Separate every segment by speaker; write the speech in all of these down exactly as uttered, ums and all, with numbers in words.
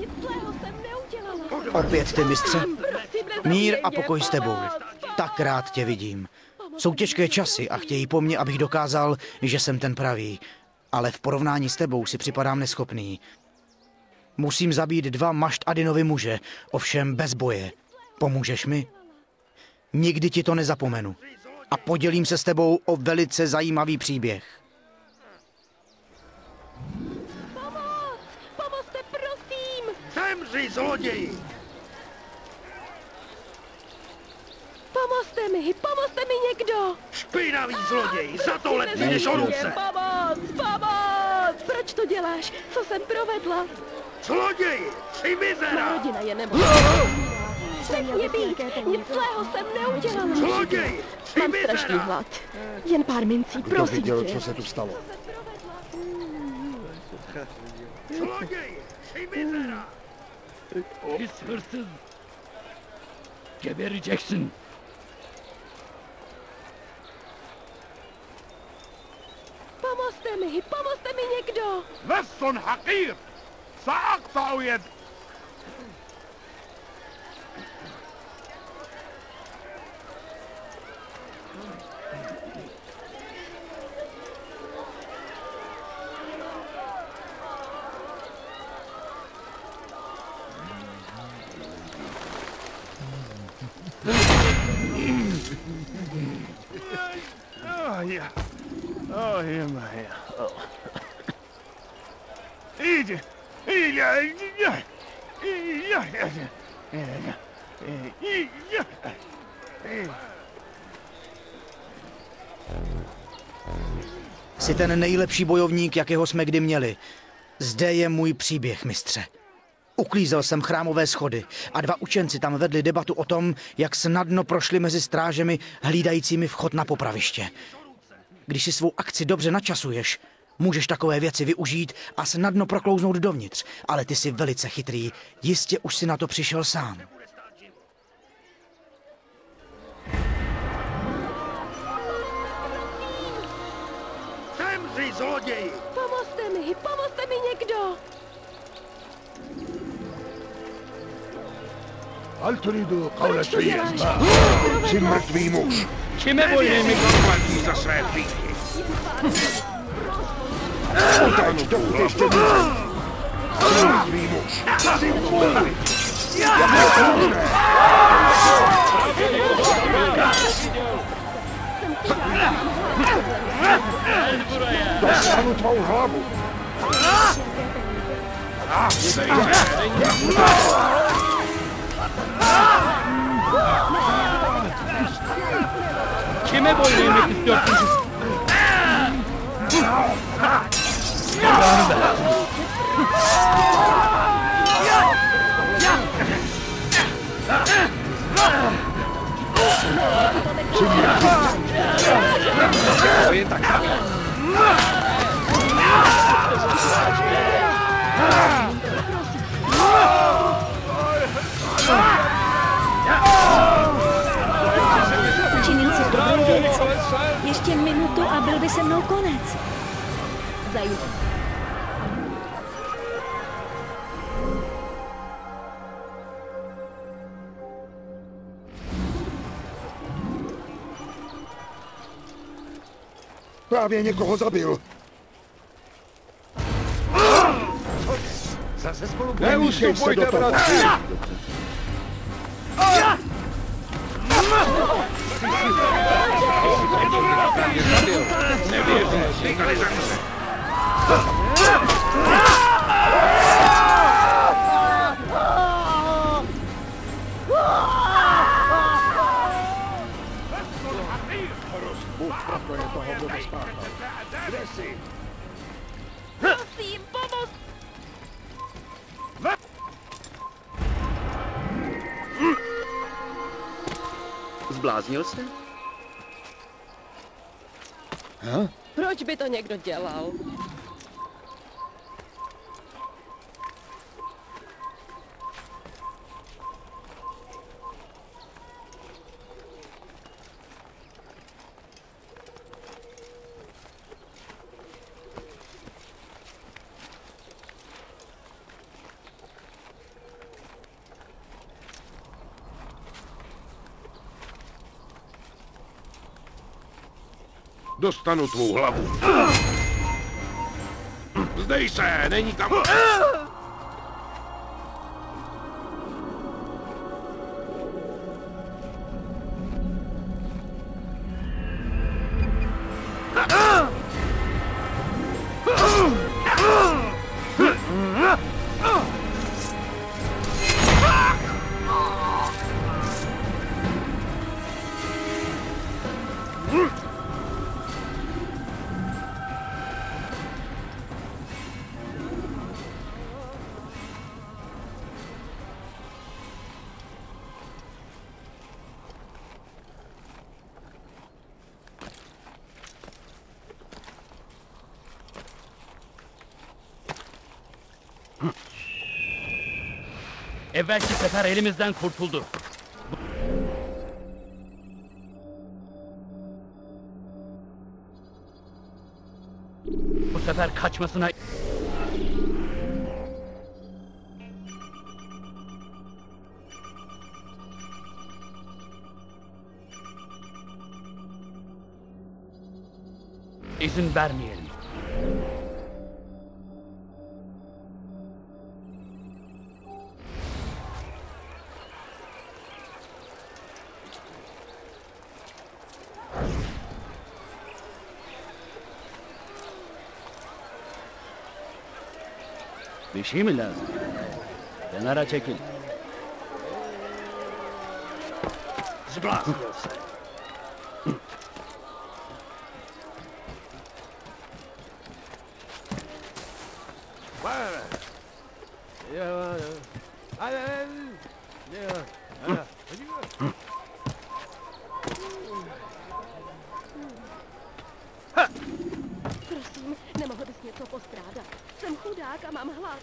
Speaker 1: Nic zlého jsem neudělala.
Speaker 2: Opět ty, mistře. Mír a pokoj s tebou. Tak rád tě vidím. Jsou těžké časy a chtějí po mně, abych dokázal, že jsem ten pravý. Ale v porovnání s tebou si připadám neschopný. Musím zabít dva Mašt Adinovi muže, ovšem bez boje. Pomůžeš mi? Nikdy ti to nezapomenu. A podělím se s tebou o velice zajímavý příběh.
Speaker 1: Pomoc! Pomozte, prosím!
Speaker 3: Zemři, zloději!
Speaker 1: Pomozte mi, pomozte mi někdo!
Speaker 3: Špinavý zloděj, za to lepší než o ruce!
Speaker 1: Pomoc, pomoc! Proč to děláš? Co jsem provedla?
Speaker 3: Zloději, tři
Speaker 1: Má
Speaker 3: mizera!
Speaker 1: rodina je nemocná. Nech mě být, nic zlého jsem neudělala.
Speaker 3: Zloději, tři
Speaker 1: Mám strašný
Speaker 3: mizera!
Speaker 1: hlad. Jen pár mincí,
Speaker 4: Kdo
Speaker 1: prosím
Speaker 4: viděl,
Speaker 1: tě.
Speaker 4: co se tu stalo?
Speaker 3: Zloději, tři mizera!
Speaker 5: This person. Gary Jackson.
Speaker 1: Pomozte mi, pomozte mi někdo!
Speaker 3: Vesson حقير سأقطع يد Oh yeah. Oh yeah, my yeah. Oh. Iyice. İyice. İyice. İyice. İyice.
Speaker 2: Jsi ten nejlepší bojovník, jakého jsme kdy měli. Zde je můj příběh, mistře. Uklízel jsem chrámové schody a dva učenci tam vedli debatu o tom, jak snadno prošli mezi strážemi hlídajícími vchod na popraviště. Když si svou akci dobře načasuješ, můžeš takové věci využít a snadno proklouznout dovnitř, ale ty jsi velice chytrý, jistě už si na to přišel sám.
Speaker 3: Zemři, zloději!
Speaker 1: Pomozte mi, pomozte mi někdo!
Speaker 4: هل تريد قول
Speaker 1: Proč to
Speaker 4: شيء
Speaker 1: děláš?
Speaker 4: ما؟ Jsi mrtvý muž.
Speaker 3: Nevěří zaplatí za své hříchy!
Speaker 4: Uteč, dokud ještě můžeš. Jsi mrtvý muž. Jsi můj. Jak je to možné? Dostanu tvou hlavu.
Speaker 5: Kime boyun eğmek istiyorsunuz?
Speaker 1: Učinil jsi dobrou věc. Ještě minutu a byl by se mnou konec. Zajímavé.
Speaker 4: Právě někoho zabil.
Speaker 3: Zase spolu
Speaker 4: Neúšej se do toho.
Speaker 1: Prosím, pomoz!
Speaker 6: Zbláznil se?
Speaker 4: Ha?
Speaker 1: Proč by to někdo dělal?
Speaker 4: dostanu tvou hlavu. Zdej se, není tam...
Speaker 5: Evvelki sefer elimizden kurtuldu. Bu sefer kaçmasına... İzin vermeyelim. Bir şey mi lazım? Kenara çekil.
Speaker 6: Zbláznil se.
Speaker 1: Prosím, nemohl bys něco postrádat. Jsem chudák a mám hlad.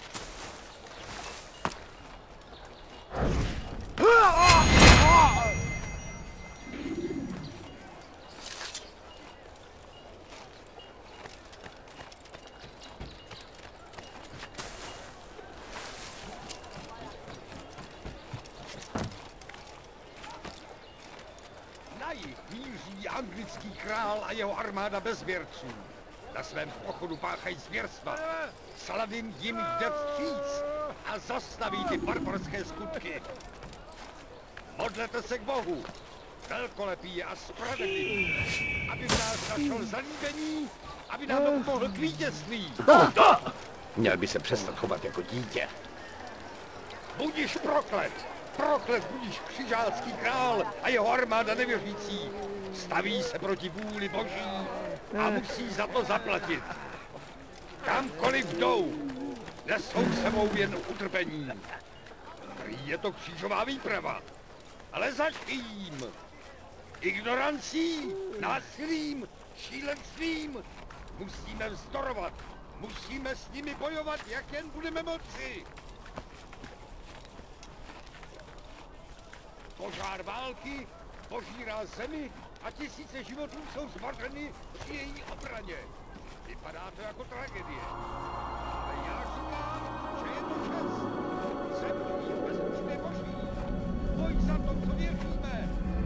Speaker 4: Na jih míří anglický král a jeho armáda bez věrců. Na svém pochodu páchají zvěrstva. Saladin jim jde vstříc a zastaví ty barbarské skutky. Modlete se k Bohu, velkolepý a spravedlivý, aby v nás našel zalíbení, aby nám pomohl k vítězství.
Speaker 6: Měl by se přestat chovat jako dítě.
Speaker 4: Budiš proklet! Proklet budiš křižácký král a jeho armáda nevěřící. Staví se proti vůli Boží a musí za to zaplatit. Kamkoliv jdou, nesou sebou jen utrpení. Prý je to křížová výprava, ale za kým? Ignorancí, násilím, šílenstvím. Musíme vzdorovat, musíme s nimi bojovat, jak jen budeme moci. Požár války požírá zemi a tisíce životů jsou zmařeny při její obraně. Vypadá to jako tragédie. Ale já říkám, že je to čas. Zem v bezpečné Boží. Boj za to, co věříme.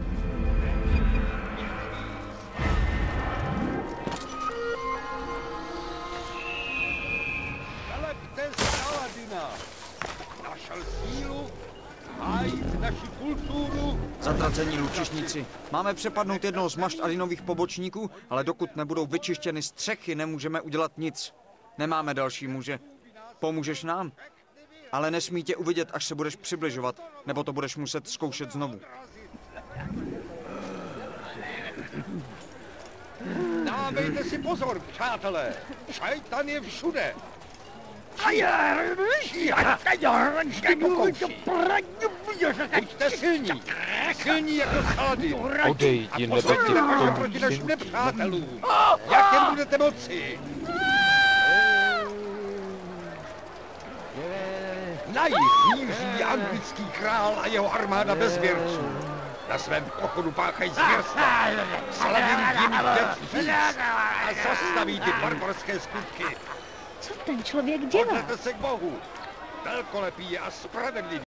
Speaker 4: Velepte Saladina. Našel sílu hájit naši kulturu.
Speaker 7: Zatracení lučišníci. Máme přepadnout jednoho z Mašt-Adinových pobočníků, ale dokud nebudou vyčištěny střechy, nemůžeme udělat nic. Nemáme další muže. Pomůžeš nám? Ale nesmí tě uvidět, až se budeš přibližovat, nebo to budeš muset zkoušet znovu.
Speaker 4: Dávejte si pozor, přátelé. Šajtan je všude. Buďte silní, silní jako Saladin.
Speaker 8: Odejdi,
Speaker 4: a pozoruйте proti našim nepřátelům. Jak jen budete moci. Na jih míří anglický král a jeho armáda bez věrců. Na svém pochodu páchají zvěrstva. Saladin jim jde vstříc a zastaví ty barbarské skutky.
Speaker 1: Co ten člověk dělá?
Speaker 4: Modlete se k Bohu, velkolepý a spravedlivý.